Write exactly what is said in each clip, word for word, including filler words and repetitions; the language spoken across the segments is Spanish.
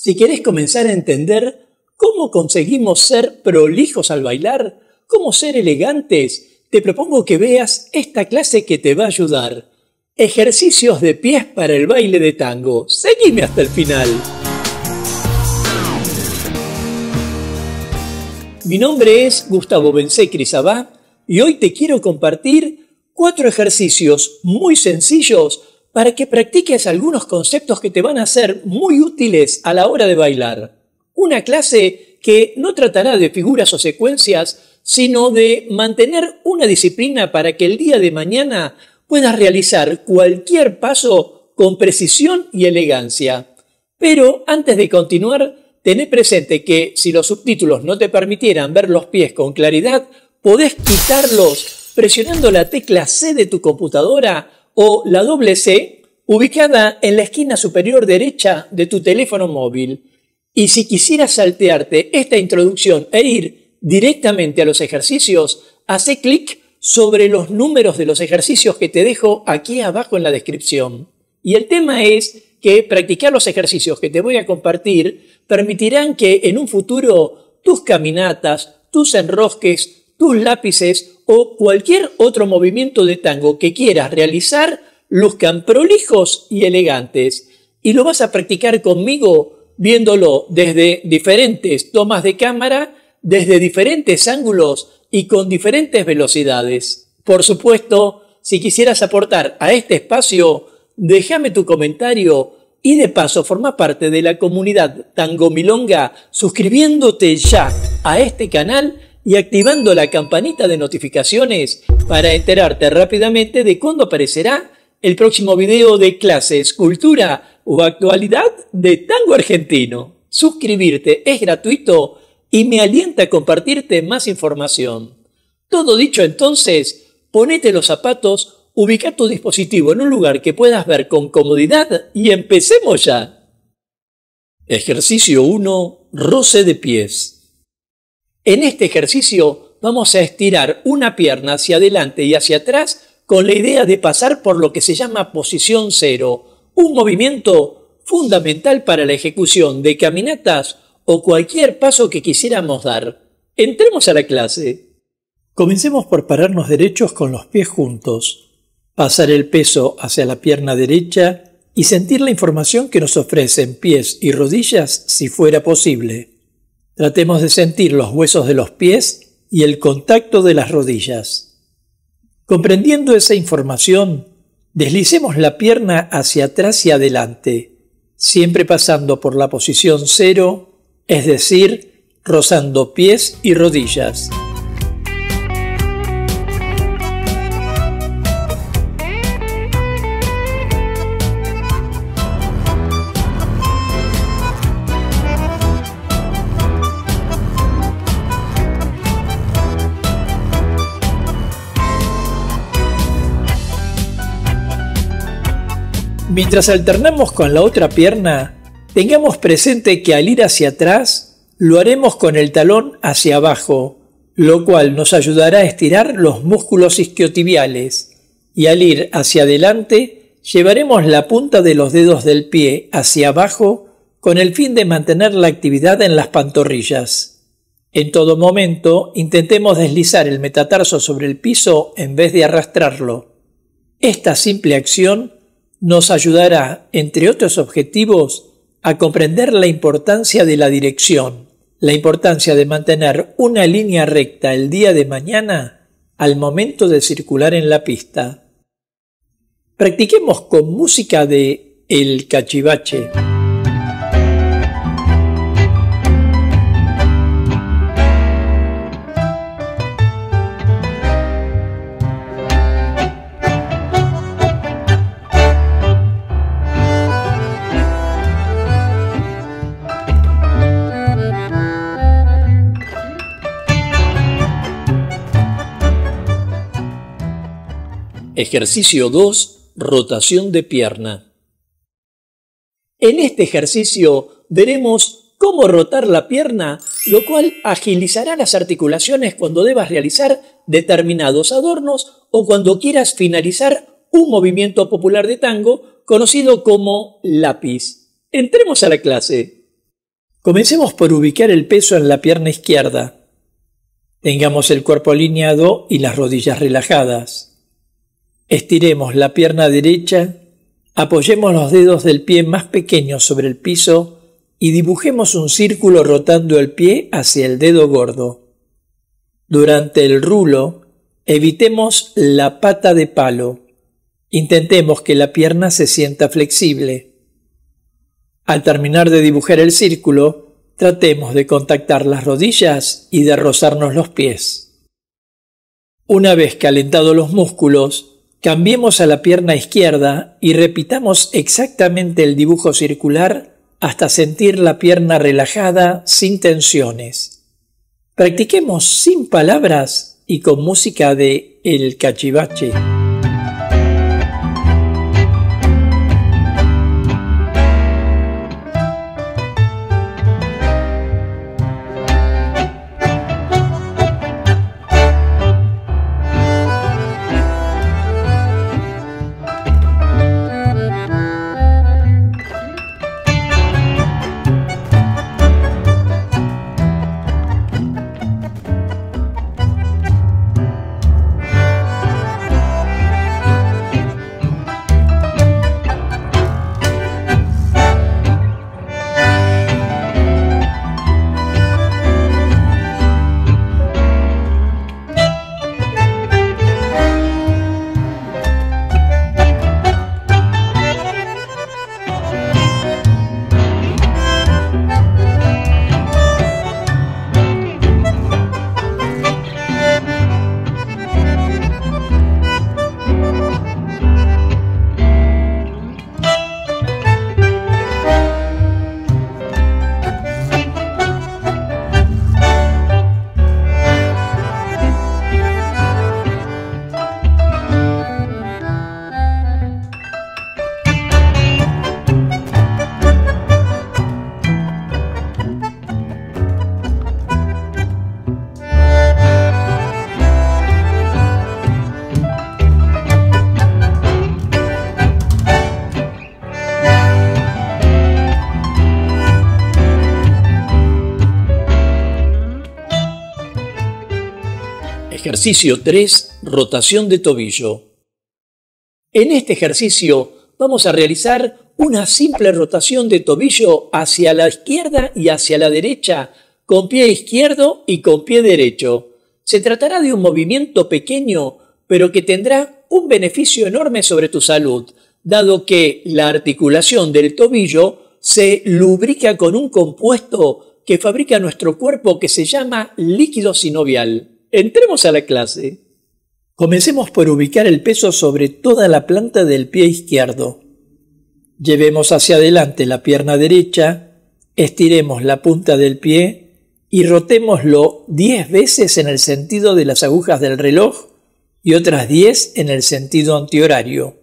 Si querés comenzar a entender cómo conseguimos ser prolijos al bailar, cómo ser elegantes, te propongo que veas esta clase que te va a ayudar. Ejercicios de pies para el baile de tango. Seguime hasta el final. Mi nombre es Gustavo Bensé-Crisabá y hoy te quiero compartir cuatro ejercicios muy sencillos para que practiques algunos conceptos que te van a ser muy útiles a la hora de bailar. Una clase que no tratará de figuras o secuencias, sino de mantener una disciplina para que el día de mañana puedas realizar cualquier paso con precisión y elegancia. Pero antes de continuar, tené presente que si los subtítulos no te permitieran ver los pies con claridad, podés quitarlos presionando la tecla C de tu computadora o la doble C ubicada en la esquina superior derecha de tu teléfono móvil. Y si quisieras saltearte esta introducción e ir directamente a los ejercicios, hacé clic sobre los números de los ejercicios que te dejo aquí abajo en la descripción. Y el tema es que practicar los ejercicios que te voy a compartir permitirán que en un futuro tus caminatas, tus enrosques, tus lápices o cualquier otro movimiento de tango que quieras realizar luzcan prolijos y elegantes. Y lo vas a practicar conmigo viéndolo desde diferentes tomas de cámara, desde diferentes ángulos y con diferentes velocidades. Por supuesto, si quisieras aportar a este espacio, déjame tu comentario y de paso forma parte de la comunidad Tango Milonga suscribiéndote ya a este canal y activando la campanita de notificaciones para enterarte rápidamente de cuándo aparecerá el próximo video de clases, cultura o actualidad de tango argentino. Suscribirte es gratuito y me alienta a compartirte más información. Todo dicho entonces, ponete los zapatos, ubica tu dispositivo en un lugar que puedas ver con comodidad y empecemos ya. Ejercicio uno. Roce de pies. En este ejercicio vamos a estirar una pierna hacia adelante y hacia atrás con la idea de pasar por lo que se llama posición cero, un movimiento fundamental para la ejecución de caminatas o cualquier paso que quisiéramos dar. Entremos a la clase. Comencemos por pararnos derechos con los pies juntos, pasar el peso hacia la pierna derecha y sentir la información que nos ofrecen pies y rodillas si fuera posible. Tratemos de sentir los huesos de los pies y el contacto de las rodillas. Comprendiendo esa información, deslicemos la pierna hacia atrás y adelante, siempre pasando por la posición cero, es decir, rozando pies y rodillas. Mientras alternamos con la otra pierna, tengamos presente que al ir hacia atrás, lo haremos con el talón hacia abajo, lo cual nos ayudará a estirar los músculos isquiotibiales, y al ir hacia adelante, llevaremos la punta de los dedos del pie hacia abajo con el fin de mantener la actividad en las pantorrillas. En todo momento, intentemos deslizar el metatarso sobre el piso en vez de arrastrarlo. Esta simple acción nos ayudará, entre otros objetivos, a comprender la importancia de la dirección, la importancia de mantener una línea recta el día de mañana al momento de circular en la pista. Practiquemos con música de El Cachivache. Ejercicio dos. Rotación de pierna. En este ejercicio veremos cómo rotar la pierna, lo cual agilizará las articulaciones cuando debas realizar determinados adornos o cuando quieras finalizar un movimiento popular de tango conocido como lápiz. Entremos a la clase. Comencemos por ubicar el peso en la pierna izquierda. Tengamos el cuerpo alineado y las rodillas relajadas. Estiremos la pierna derecha, apoyemos los dedos del pie más pequeños sobre el piso y dibujemos un círculo rotando el pie hacia el dedo gordo. Durante el rulo, evitemos la pata de palo. Intentemos que la pierna se sienta flexible. Al terminar de dibujar el círculo, tratemos de contactar las rodillas y de rozarnos los pies. Una vez calentados los músculos, cambiemos a la pierna izquierda y repitamos exactamente el dibujo circular hasta sentir la pierna relajada sin tensiones. Practiquemos sin palabras y con música de El Cachivache. Ejercicio tres. Rotación de tobillo. En este ejercicio vamos a realizar una simple rotación de tobillo hacia la izquierda y hacia la derecha, con pie izquierdo y con pie derecho. Se tratará de un movimiento pequeño, pero que tendrá un beneficio enorme sobre tu salud, dado que la articulación del tobillo se lubrica con un compuesto que fabrica nuestro cuerpo que se llama líquido sinovial. Entremos a la clase. Comencemos por ubicar el peso sobre toda la planta del pie izquierdo. Llevemos hacia adelante la pierna derecha, estiremos la punta del pie y rotémoslo diez veces en el sentido de las agujas del reloj y otras diez en el sentido antihorario.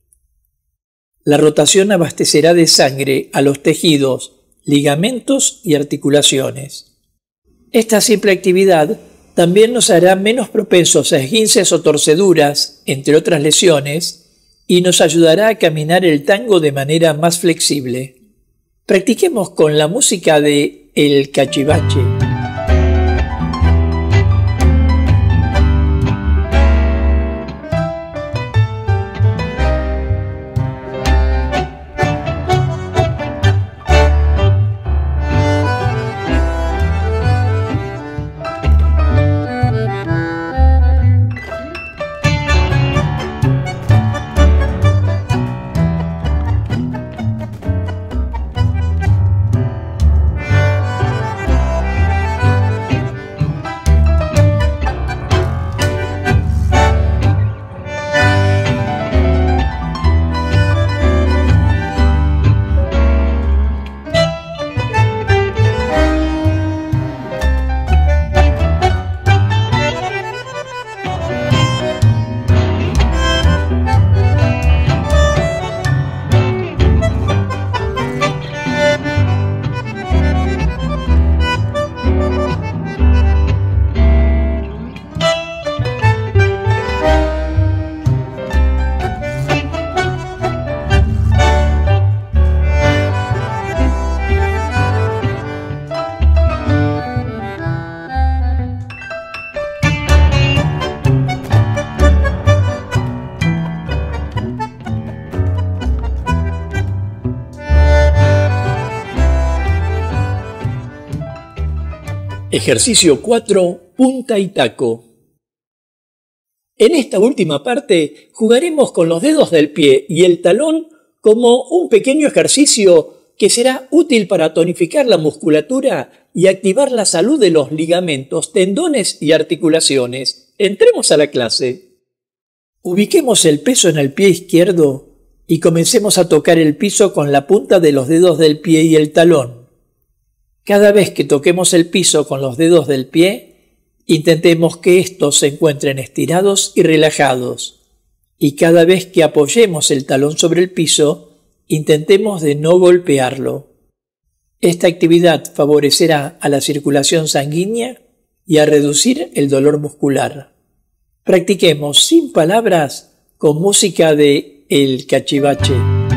La rotación abastecerá de sangre a los tejidos, ligamentos y articulaciones. Esta simple actividad también nos hará menos propensos a esguinces o torceduras, entre otras lesiones, y nos ayudará a caminar el tango de manera más flexible. Practiquemos con la música de El Cachivache. Ejercicio cuatro. Punta y taco. En esta última parte jugaremos con los dedos del pie y el talón como un pequeño ejercicio que será útil para tonificar la musculatura y activar la salud de los ligamentos, tendones y articulaciones. Entremos a la clase. Ubiquemos el peso en el pie izquierdo y comencemos a tocar el piso con la punta de los dedos del pie y el talón. Cada vez que toquemos el piso con los dedos del pie, intentemos que estos se encuentren estirados y relajados. Y cada vez que apoyemos el talón sobre el piso, intentemos de no golpearlo. Esta actividad favorecerá a la circulación sanguínea y a reducir el dolor muscular. Practiquemos sin palabras con música de El Cachivache.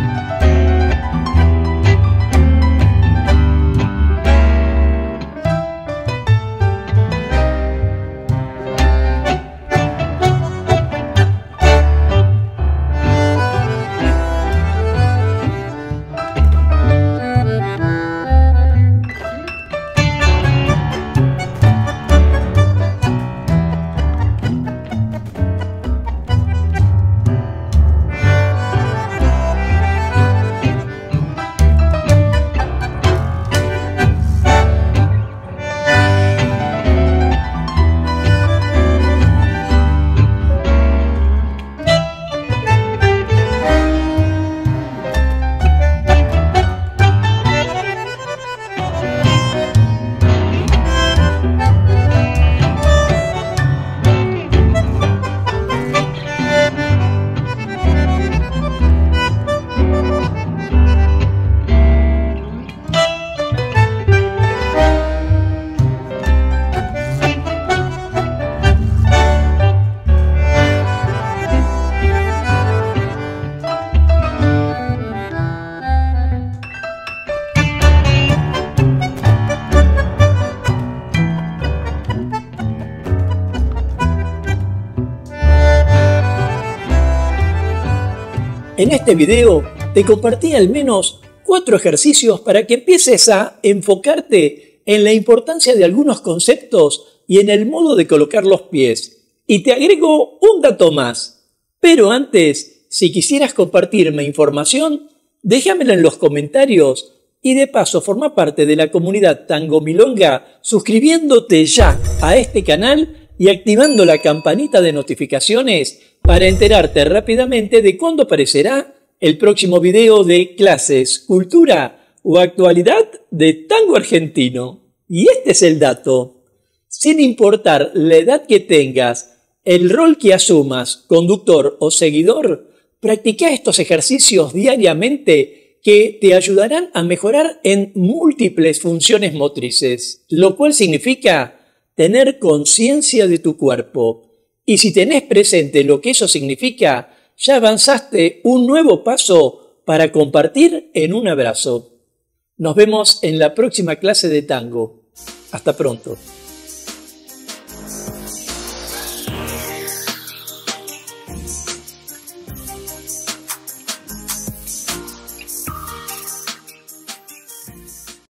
En este video te compartí al menos cuatro ejercicios para que empieces a enfocarte en la importancia de algunos conceptos y en el modo de colocar los pies. Y te agrego un dato más. Pero antes, si quisieras compartirme información, déjamela en los comentarios y de paso forma parte de la comunidad Tango Milonga suscribiéndote ya a este canal y activando la campanita de notificaciones para enterarte rápidamente de cuándo aparecerá el próximo video de clases, cultura o actualidad de tango argentino. Y este es el dato. Sin importar la edad que tengas, el rol que asumas, conductor o seguidor, practica estos ejercicios diariamente que te ayudarán a mejorar en múltiples funciones motrices, lo cual significa tener conciencia de tu cuerpo. Y si tenés presente lo que eso significa, ya avanzaste un nuevo paso para compartir en un abrazo. Nos vemos en la próxima clase de tango. Hasta pronto.